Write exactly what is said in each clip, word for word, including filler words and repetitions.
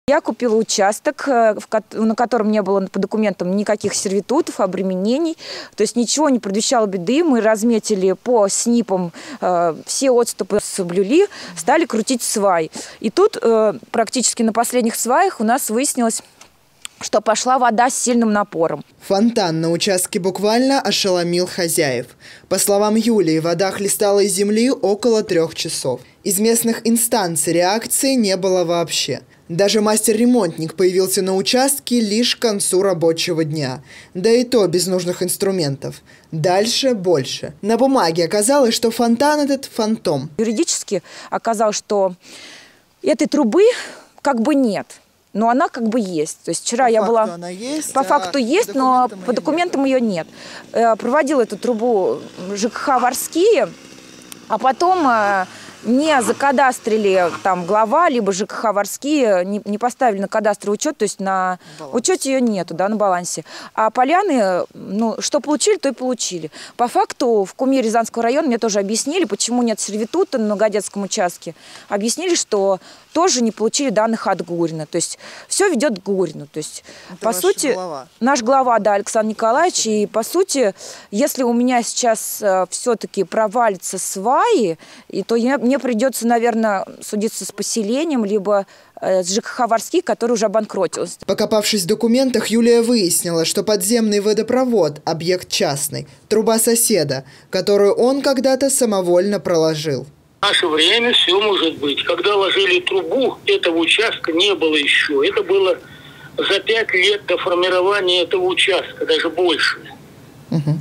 Я купила участок, на котором не было по документам никаких сервитутов, обременений. То есть ничего не предвещало беды. Мы разметили по снипам, все отступы соблюли, стали крутить свай. И тут практически на последних сваях у нас выяснилось, что пошла вода с сильным напором. Фонтан на участке буквально ошеломил хозяев. По словам Юлии, вода хлестала из земли около трех часов. Из местных инстанций реакции не было вообще. Даже мастер-ремонтник появился на участке лишь к концу рабочего дня. Да и то без нужных инструментов. Дальше больше. На бумаге оказалось, что фонтан этот фантом. Юридически оказалось, что этой трубы как бы нет. Но она как бы есть. То есть вчера по я факту была... Она есть, по факту а есть, но по документам ее нет. Проводила эту трубу ЖКХ Ворские, а потом не закадастрили там глава, либо ЖКХ Ворские, не, не поставили на кадастровый учет, то есть на баланс. Учете ее нету, да, на балансе. А поляны, ну, что получили, то и получили. По факту в Куме Рязанского района мне тоже объяснили, почему нет сервитута на Многодетском участке. Объяснили, что тоже не получили данных от Гурина. То есть все ведет к Гурину. То есть, это по сути, глава. Наш глава, да, Александр Николаевич. И, по сути, если у меня сейчас э, все-таки провалится сваи, и, то я, мне придется, наверное, судиться с поселением, либо э, с ЖКХ Ворские, который уже обанкротился. Покопавшись в документах, Юлия выяснила, что подземный водопровод – объект частный, труба соседа, которую он когда-то самовольно проложил. В наше время все может быть. Когда ложили трубу, этого участка не было еще. Это было за пять лет до формирования этого участка, даже больше. Угу.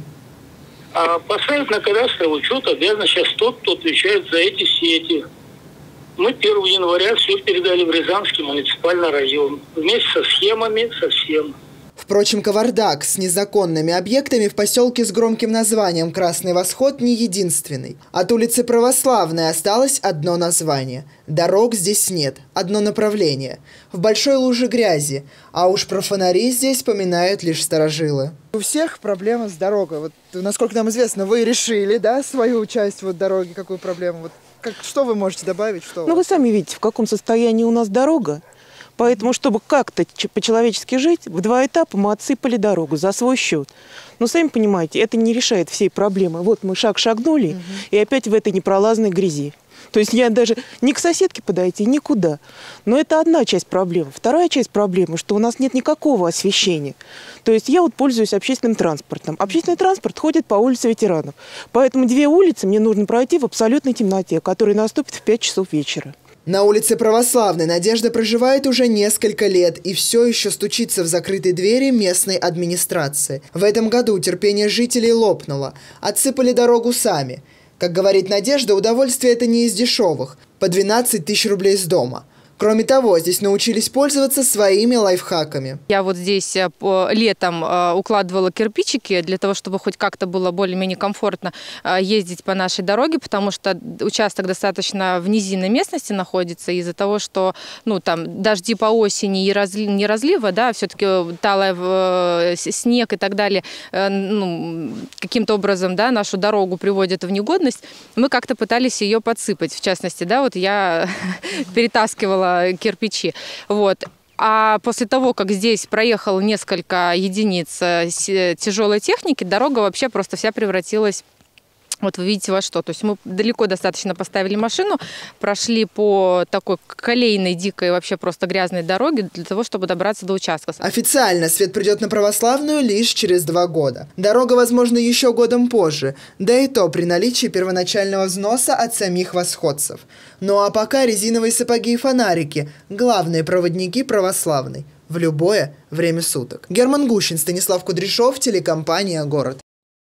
А поставить на кадастровый учет обязан сейчас тот, кто отвечает за эти сети. Мы первого января все передали в Рязанский муниципальный район. Вместе со схемами, со всем. Впрочем, кавардак с незаконными объектами в поселке с громким названием «Красный Восход» не единственный. От улицы Православной осталось одно название. Дорог здесь нет, одно направление. В большой луже грязи. А уж про фонари здесь поминают лишь старожилы. У всех проблема с дорогой. Вот, насколько нам известно, вы решили, да, свою часть вот дороги, какую проблему? Вот, как, что вы можете добавить? Что ну, вы сами видите, в каком состоянии у нас дорога. Поэтому, чтобы как-то по-человечески жить, в два этапа мы отсыпали дорогу за свой счет. Но сами понимаете, это не решает всей проблемы. Вот мы шаг шагнули, угу. и опять в этой непролазной грязи. То есть я даже не к соседке подойти, никуда. Но это одна часть проблемы. Вторая часть проблемы, что у нас нет никакого освещения. То есть я вот пользуюсь общественным транспортом. Общественный транспорт ходит по улице Ветеранов. Поэтому две улицы мне нужно пройти в абсолютной темноте, которая наступит в пять часов вечера. На улице Православной Надежда проживает уже несколько лет и все еще стучится в закрытые двери местной администрации. В этом году терпение жителей лопнуло. Отсыпали дорогу сами. Как говорит Надежда, удовольствие это не из дешевых. По двенадцать тысяч рублей с дома. Кроме того, здесь научились пользоваться своими лайфхаками. Я вот здесь летом укладывала кирпичики для того, чтобы хоть как-то было более-менее комфортно ездить по нашей дороге, потому что участок достаточно в низинной местности находится из-за того, что ну, там, дожди по осени и разли, не разлива, да, все-таки талая снег и так далее, ну, каким-то образом да, нашу дорогу приводят в негодность. Мы как-то пытались ее подсыпать. В частности, да, вот я перетаскивала кирпичи. Вот. А после того, как здесь проехало несколько единиц тяжелой техники, дорога вообще просто вся превратилась, вот вы видите, во что. То есть мы далеко достаточно поставили машину, прошли по такой колейной, дикой, вообще просто грязной дороге для того, чтобы добраться до участка. Официально свет придет на Православную лишь через два года. Дорога, возможно, еще годом позже, да и то при наличии первоначального взноса от самих восходцев. Ну а пока резиновые сапоги и фонарики – главные проводники Православной в любое время суток. Герман Гущин, Станислав Кудряшов, телекомпания «Город».